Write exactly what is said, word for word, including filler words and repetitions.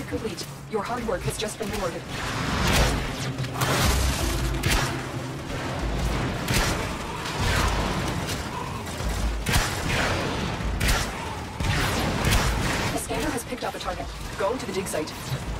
Objective complete. Your hard work has just been rewarded. The scanner has picked up a target. Go to the dig site.